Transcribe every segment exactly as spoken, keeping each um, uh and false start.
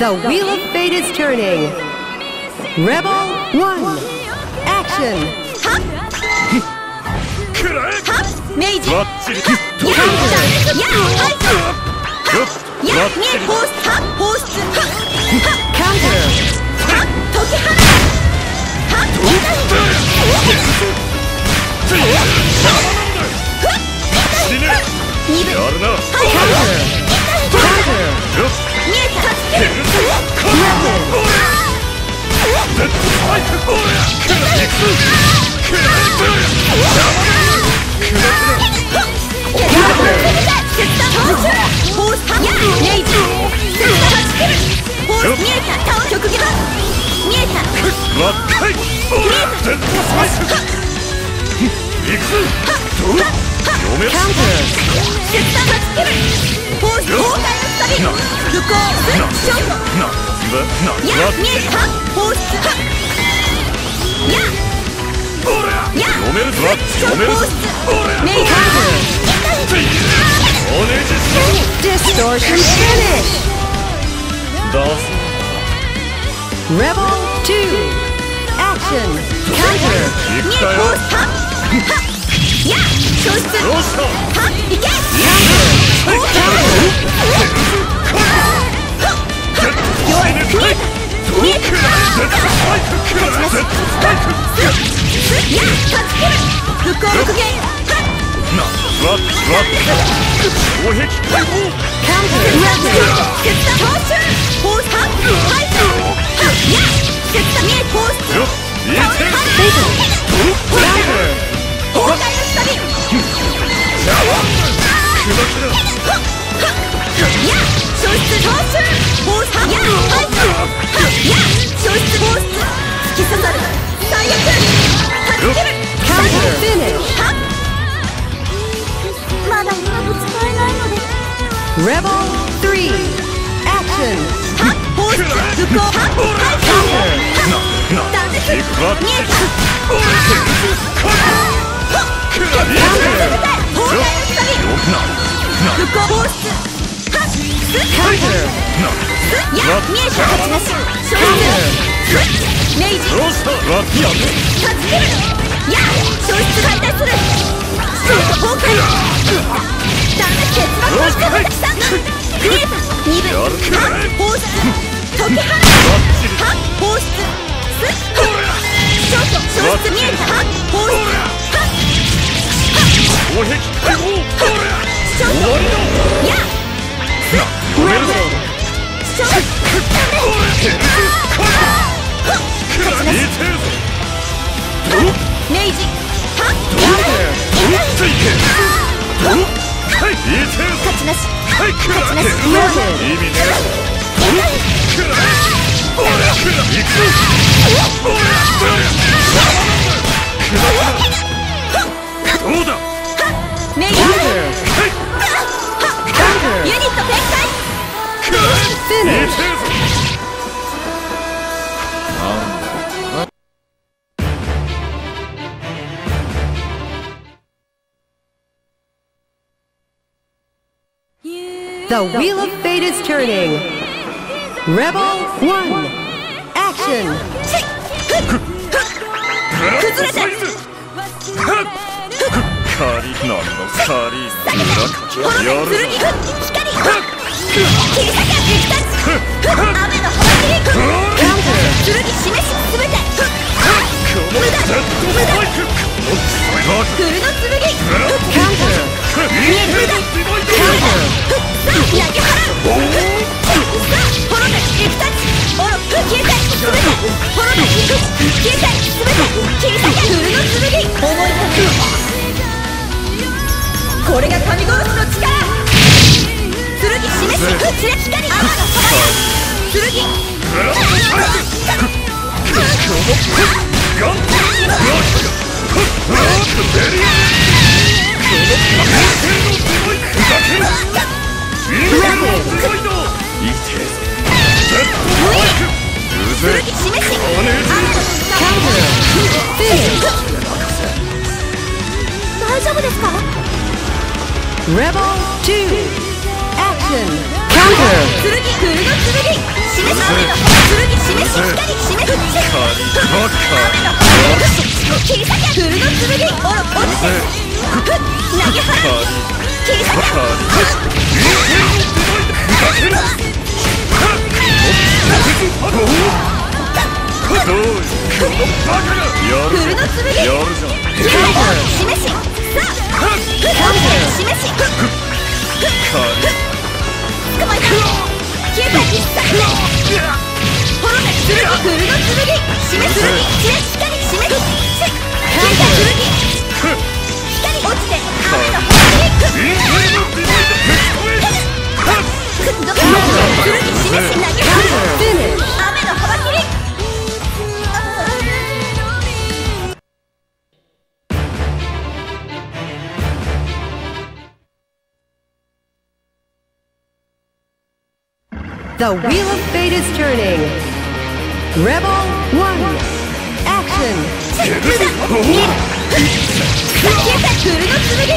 The wheel of fate is turning. Rebel one. Action. Meiji. Counter. Distortion finish. Rebel two. Action. Counter. Rebel three. Action. The wheel of fate is turning. Rebel one. Action. Rebel two. Action. 剣フルの剣示す雨の剣示す光示す雨の切り裂けフルの剣おろ落ちて投げ払う切り裂けフルの剣示しさあ示し捕まえた消えた必殺で滅べ剣フルの剣示す剣光示す消えた剣光落ちて雨の剣示し投げ払う雨の幅切り The Wheel of Fate is turning. Rebel one. Action. 消えたフルの剣フル消え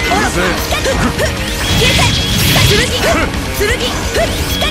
た剣剣光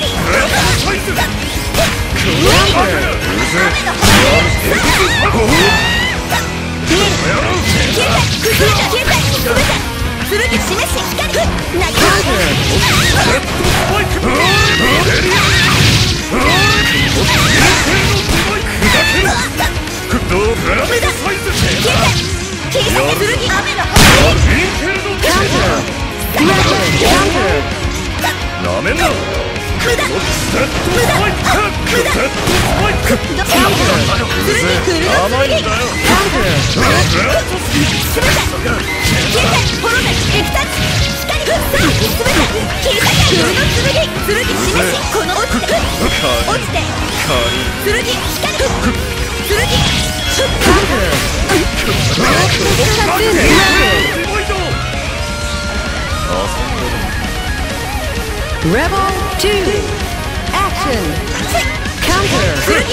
Rebel two. Action. Counter.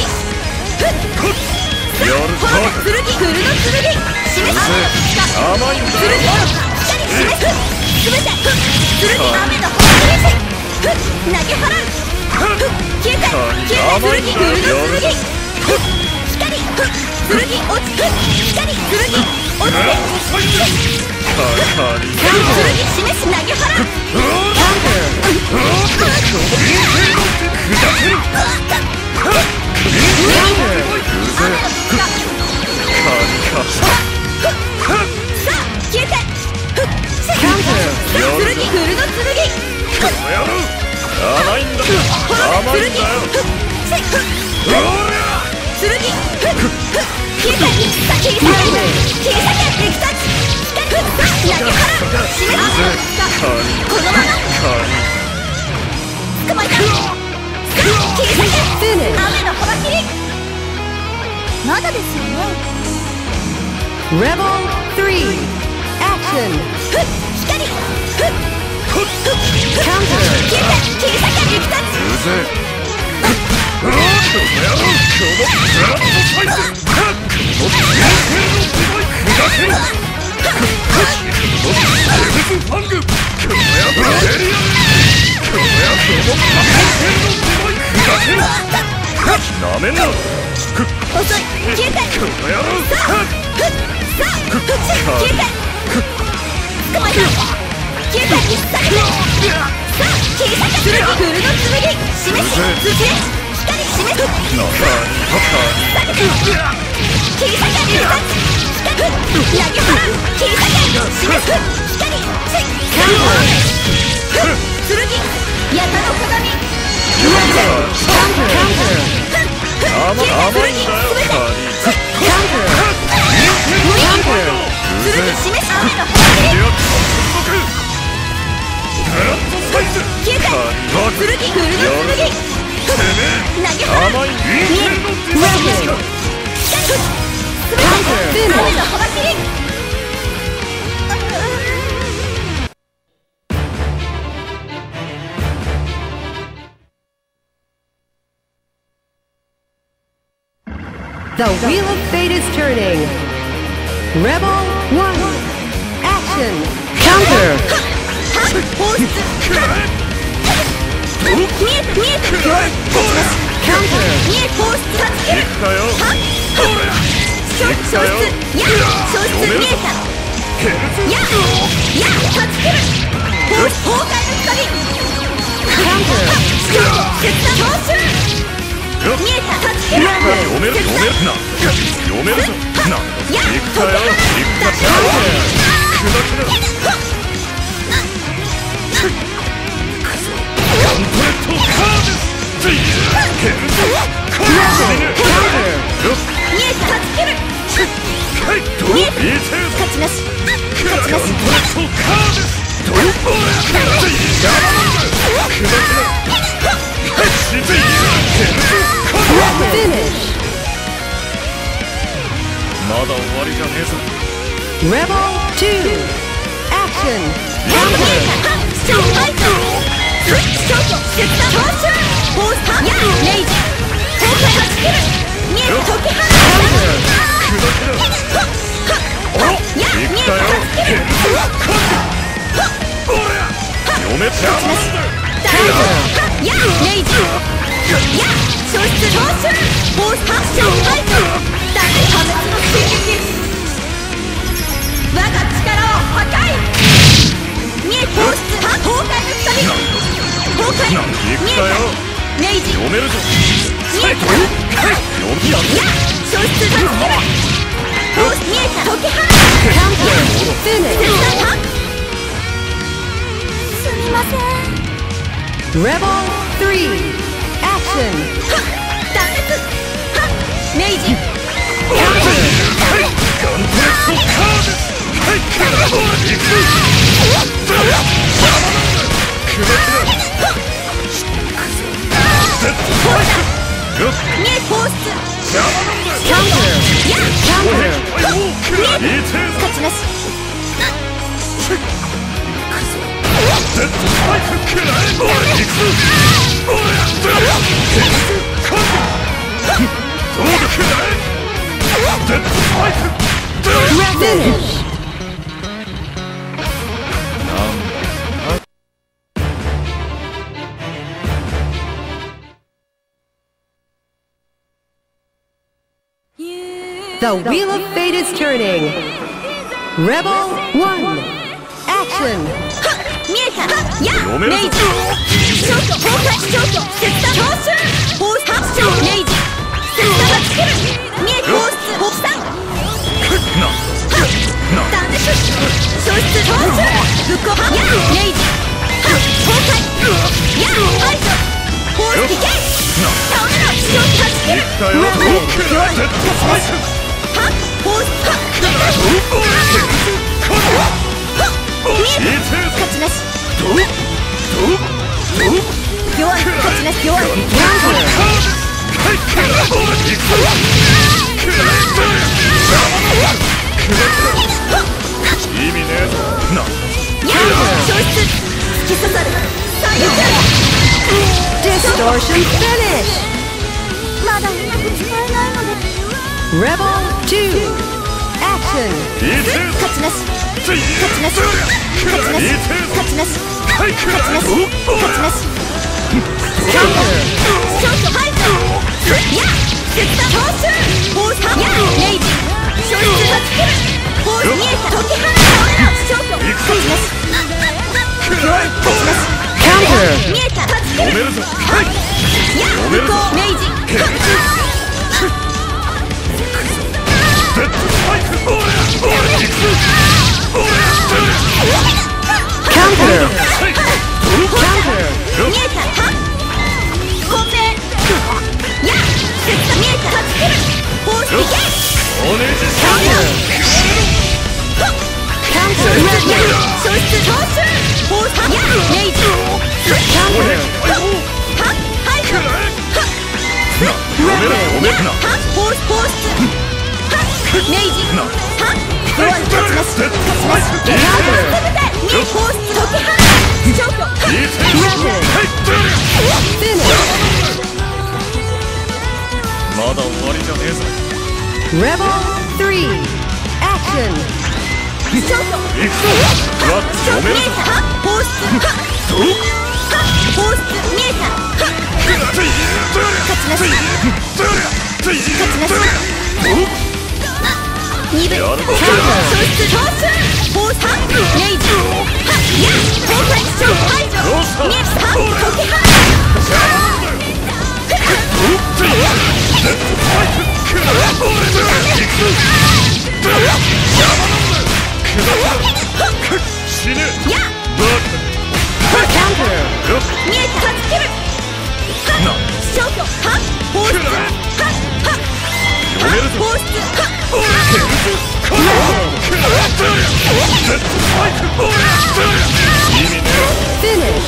まだですよね。 Rebel three. Action. Counter. なめんな。 遅い消えてさあさあ消えて捕まえた消えて下げてさあ切り裂けフルの剣示し通知へ光示す下げて切り裂け流殺光投げ払う切り裂け示す光剣矢田の鏡甘いんだよ。 The Wheel of Fate is turning. Rebel one. Action. Counter. 見えた見えた勝ちなし見え放出断つけるはっ消失や消失見えたやや断つける放出崩壊の光切断消臭見えた断つける読める読めるな読めるぞなや行くかよ行くかガントレットカード見えた助ける見えた勝ちなし勝ちなしまだ終わりじゃねえぞ Rebel two Action 見えた視聴ファイト視聴と切断報酬フォースターやレイジ崩壊はつける見えた解き放つや見えた助ける読めた勝ちなしやレイジや消失報酬フォースター視聴ファイト大破滅の追撃我が力を破壊見え放出崩壊の光崩壊見えたレイジ読めるぞ見えたや消失助ける放出見えた解き放つ切断はすみません Rebel three Action 断裂レイジガントレットカード見え放出 Counter や Counter 見え勝ちなし Finish The Wheel of Fate is turning. Rebel one. Action. 見えたやレイジ消去崩壊消去切断消臭放出発症レイジ切断はつける見え放出放散断裂消失消臭ぶっこはやレイジ崩壊や排除放出ディケイ倒れろ消費はつける弱いは放出は見えた勝ちなし弱い勝ちなし弱い意味ねえぞなや消失突き刺さる最悪 Distortion finish. まだうまく使えないので Rebel two. Action. 勝ちなし勝ちなし勝ちなし勝ちなし勝ちなし勝ちなし Counter. 消去排除や切断放出放射やレイジ消失はつける放出見えた解き放つ消去勝ちなし弱い勝ちなし Counter. 見えたはつける読めるぞや無効レイジ Counter. Counter. 見えたは本命や切断見えたはつける放出いけおねじ Counter. 消失や消失消臭放射やレイジ Counter. は排除読める読めるなは放出放出はレイジは弱い勝ちなし勝ちなしゲームを攻めて見え放出解き放つ消去 Finish. まだ終わりじゃねえぞ Rebel three. Action. 消去行くぞうわ読めるぞは放出は放出見えた勝ちなし勝ちなし二分消失消失放出ネイジや崩壊消排除見えた解き放死ねや見えたはじける消去は放出はは放出は Finish.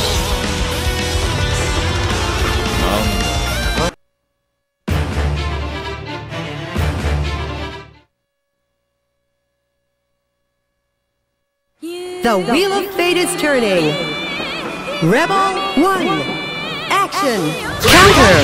The Wheel of Fate is turning. Rebel one. Action. Counter.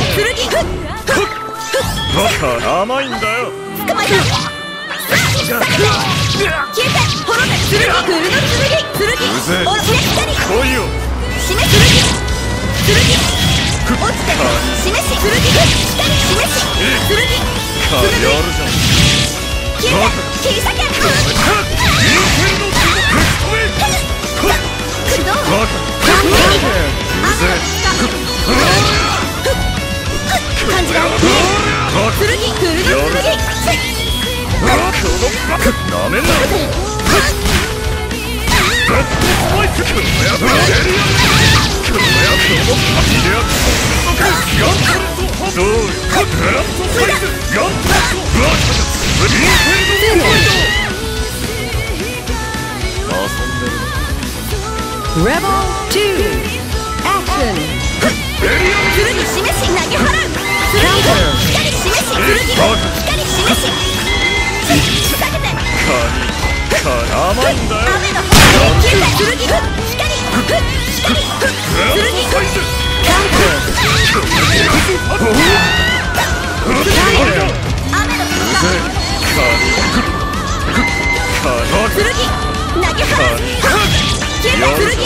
バカ甘いんだよ捕まえた消えて滅べ剣クルの剣剣おろしね光来いよ示す剣剣落ちて示し剣光示し剣やるじゃん消えて切り裂け駆動バカ感じられる剣クルの剣なめんな Rebel two. Action. 剣示し投げ払う剣光示し剣光示し下げて甘いんだよ雨の方に消えて剣光光剣雨の剣投げ払う消えた剣クルの剣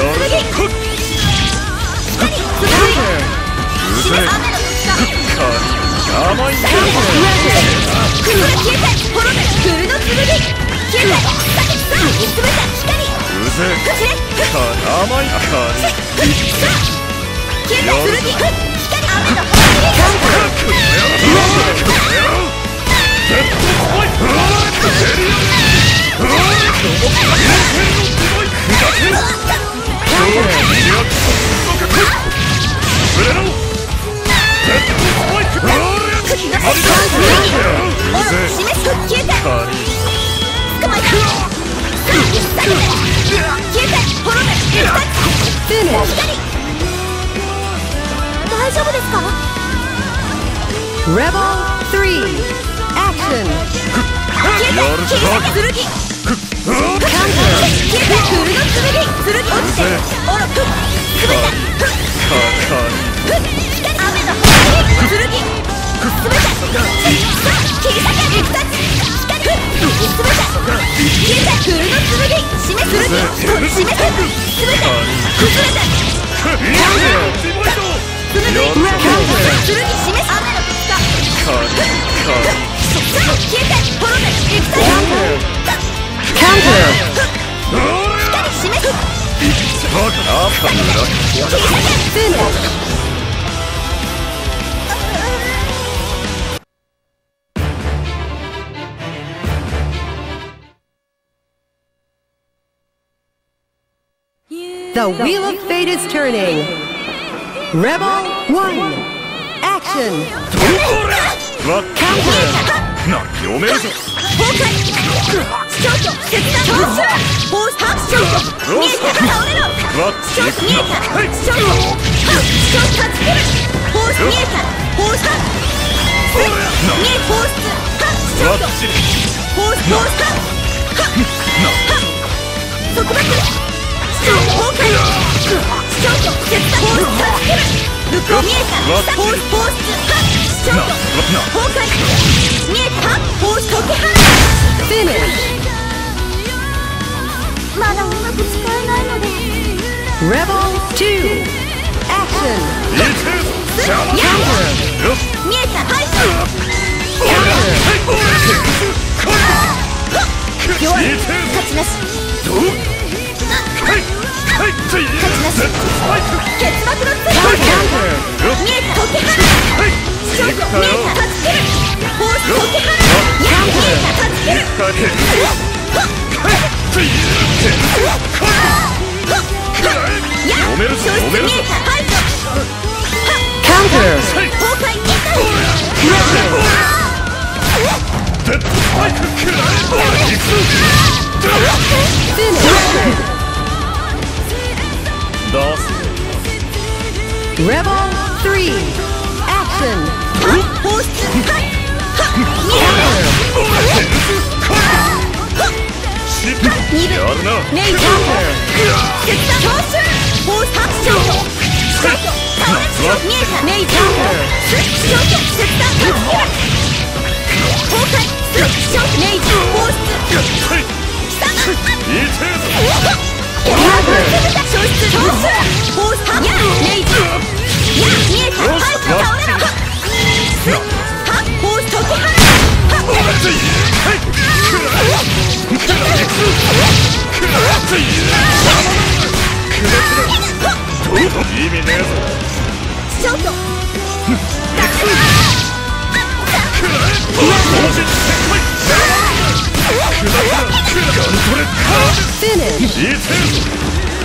雨の甘いんだよ消えて滅べクルの剣消えて避けさあ見つめた光うぜ勝ちね甘いか消えた剣光雨の方大丈夫ですか Rebel three. Action. 消えて消えて剣消えてクルの剣剣落ちておろく滑った雨の方に剣滑ったさあ切り裂け二つ光滑った消えてクルの剣示す剣示す滑った崩れた剣示す雨の二日消えて滅べ行くた Counter. 光示す Finish. The Wheel of Fate is turning. Rebel one. Action. Counter. な読めるぞ崩壊消去切断放出放出消去見えた倒れろ消去見えた消去消去断ち切る放出見えた放出見え放出消去放出放出束縛消去崩壊消去切断放出断ち切る向こう見えた放出放出消去崩壊見えた放出解き放つ Finish. まだうまく使えないので Rebel two. Action! 見えたはい 弱い勝ちなし勝ちなし結末のつい見えた解き放つ見えた断ち切るフォース解き放つ見えた断ち切るやっ消失見えた排除 Counter! 崩壊2回 Rebel three! Action! 放出はい二部メイク決断強襲フォースハッショー消去倒れ見えたメイク消去切断勝ち切る崩壊消去メイクフォース貴様消失強襲フォースハッショーメイクや見えたはい倒れろはフォース解き放つ意味ねえぞ消去 Finish!